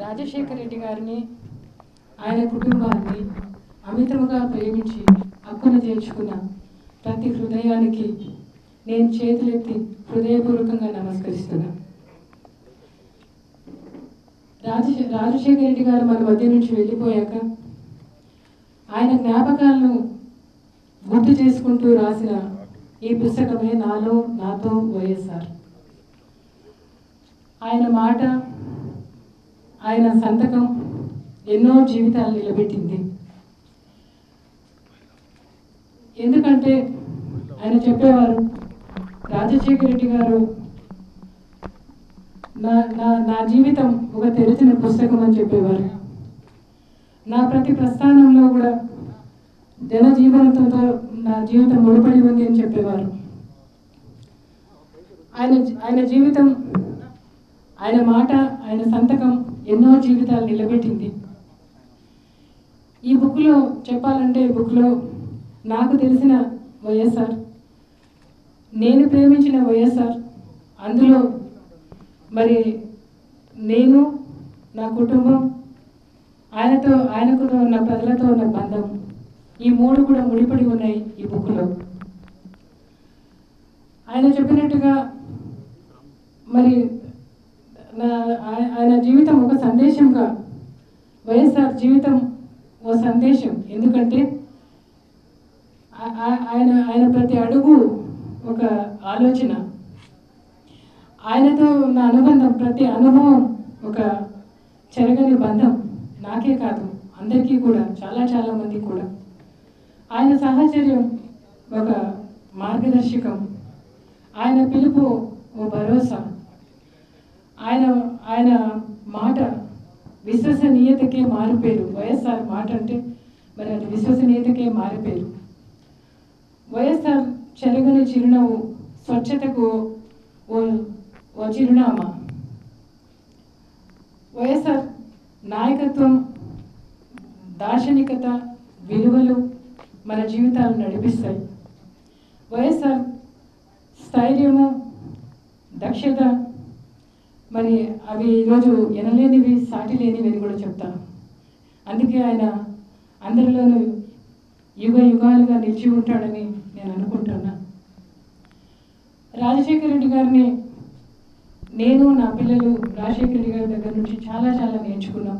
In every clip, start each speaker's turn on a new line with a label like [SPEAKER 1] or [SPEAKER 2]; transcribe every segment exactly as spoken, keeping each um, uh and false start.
[SPEAKER 1] రాజశేఖర రెడ్డి గారిని ఆయన కుటుంబాన్ని అమితముగా ప్రేమించి హక్కును చేర్చుకున్న ప్రతి హృదయానికి నేను చేతులెత్తి హృదయపూర్వకంగా నమస్కరిస్తున్నా. రాజ రాజశేఖర రెడ్డి గారు మన మధ్య నుంచి వెళ్ళిపోయాక ఆయన జ్ఞాపకాలను గుర్తు చేసుకుంటూ రాసిన ఈ పుస్తకమే నాలో నాతో వైఎస్ఆర్. ఆయన మాట, ఆయన సంతకం ఎన్నో జీవితాలు నిలబెట్టింది. ఎందుకంటే ఆయన చెప్పేవారు, రాజశేఖర రెడ్డి గారు నా నా నా జీవితం ఒక తెరిచిన పుస్తకం అని చెప్పేవారు. నా ప్రతి ప్రస్థానంలో కూడా జనజీవనంతో నా జీవితం ముడిపడి ఉంది అని చెప్పేవారు. ఆయన ఆయన జీవితం, ఆయన మాట, ఆయన సంతకం ఎన్నో జీవితాలు నిలబెట్టింది. ఈ బుక్లో చెప్పాలంటే, ఈ బుక్లో నాకు తెలిసిన వైఎస్ఆర్, నేను ప్రేమించిన వైఎస్ఆర్, అందులో మరి నేను, నా కుటుంబం, ఆయనతో ఆయనకు ఉన్న ప్రజలతో ఉన్న బంధం, ఈ మూడు కూడా ముడిపడి ఉన్నాయి ఈ బుక్లో. ఆయన చెప్పినట్టుగా మరి నా ఆయన జీవితం ఒక సందేశంగా, వైఎస్ఆర్ జీవితం ఓ సందేశం. ఎందుకంటే ఆయన ఆయన ప్రతి అడుగు ఒక ఆలోచన, ఆయనతో ఉన్న అనుబంధం, ప్రతి అనుభవం ఒక చెరగని బంధం. నాకే కాదు, అందరికీ కూడా, చాలా చాలా మంది కూడా. ఆయన సాహచర్యం ఒక మార్గదర్శకం, ఆయన పిలుపు ఓ భరోసా, ఆయన ఆయన మాట విశ్వసనీయతకే మారిపోయారు. వైఎస్ఆర్ మాట అంటే మరి అది విశ్వసనీయతకే మారిపోయారు. వైఎస్ఆర్ చెరగని చిరునవ్వు, స్వచ్ఛతకు ఓ ఓ చిరునామా. వైఎస్ఆర్ నాయకత్వం, దార్శనికత, విలువలు మన జీవితాలను నడిపిస్తాయి. వైఎస్ఆర్ స్థైర్యము, దక్షత, మరి అవి ఈరోజు ఎనలేనివి, సాటి లేనివి అని కూడా చెప్తాను. అందుకే ఆయన అందరిలోనూ యుగ యుగాలుగా నిలిచి ఉంటాడని నేను అనుకుంటున్నా. రాజశేఖర రెడ్డి గారిని నేను, నా పిల్లలు రాజశేఖర రెడ్డి గారి దగ్గర నుంచి చాలా చాలా నేర్చుకున్నాం.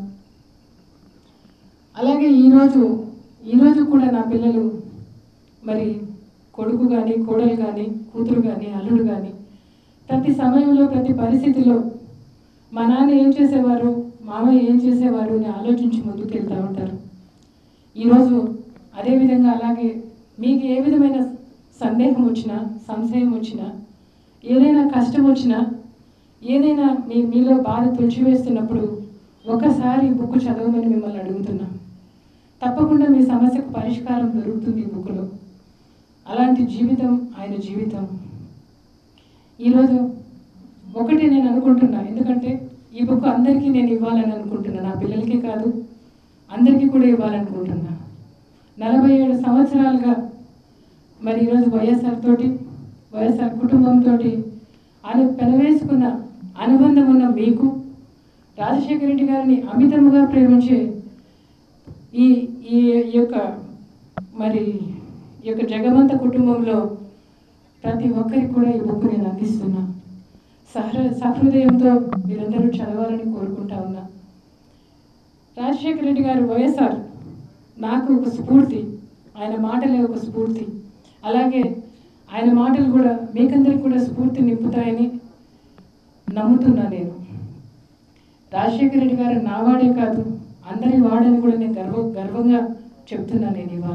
[SPEAKER 1] అలాగే ఈరోజు ఈరోజు కూడా నా పిల్లలు, మరి కొడుకు కానీ, కోడలు కానీ, కూతురు కానీ, అల్లుడు కానీ, ప్రతి సమయంలో, ప్రతి పరిస్థితిలో మా నాన్న ఏం చేసేవారు, మామయ్య ఏం చేసేవారు అని ఆలోచించి ముందుకు వెళ్తూ ఉంటారు. ఈరోజు అదేవిధంగా అలాగే మీకు ఏ విధమైన సందేహం వచ్చినా, సంశయం వచ్చినా, ఏదైనా కష్టం వచ్చినా, ఏదైనా మీ మీలో బాధ తుడిచివేస్తున్నప్పుడు ఒకసారి ఈ బుక్ చదవమని మిమ్మల్ని అడుగుతున్నా. తప్పకుండా మీ సమస్యకు పరిష్కారం దొరుకుతుంది ఈ బుక్లో. అలాంటి జీవితం ఆయన జీవితం. ఈరోజు ఒకటి నేను అనుకుంటున్నా, ఎందుకంటే ఈ బుక్ అందరికీ నేను ఇవ్వాలని అనుకుంటున్నా. నా పిల్లలకే కాదు, అందరికీ కూడా ఇవ్వాలనుకుంటున్నా. నలభై ఏడు సంవత్సరాలుగా మరి ఈరోజు వైఎస్ఆర్ తోటి, వైఎస్ఆర్ కుటుంబంతో అను పెనవేసుకున్న అనుబంధం ఉన్న మీకు, రాజశేఖర రెడ్డి గారిని అమితముగా ప్రేమించే ఈ ఈ యొక్క మరి ఈ యొక్క జగమంత కుటుంబంలో ప్రతి ఒక్కరికి కూడా ఈ బుక్ నేను అందిస్తున్నా. సహృ సహృదయంతో మీరందరూ చదవాలని కోరుకుంటా ఉన్నా. రాజశేఖర రెడ్డి గారు, వైఎస్ఆర్ నాకు ఒక స్ఫూర్తి, ఆయన మాటలే ఒక స్ఫూర్తి. అలాగే ఆయన మాటలు కూడా మీకందరికి కూడా స్ఫూర్తి నింపుతాయని నమ్ముతున్నా నేను. రాజశేఖర రెడ్డి గారు నా వాడే కాదు, అందరి వాడని కూడా నేను గర్వ గర్వంగా చెప్తున్నా నేను ఇవాళ.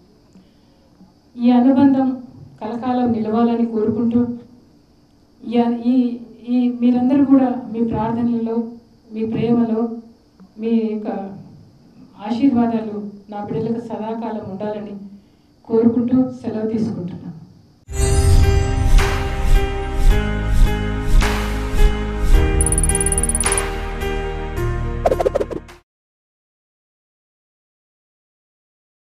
[SPEAKER 1] ఈ అనుబంధం కలకాలం నిలవాలని కోరుకుంటూ, ఈ ఈ మీరందరూ కూడా మీ ప్రార్థనలలో, మీ ప్రేమలో, మీ యొక్క ఆశీర్వాదాలు నా బిడ్డలకు సదాకాలం ఉండాలని కోరుకుంటూ సెలవు తీసుకుంటున్నాను.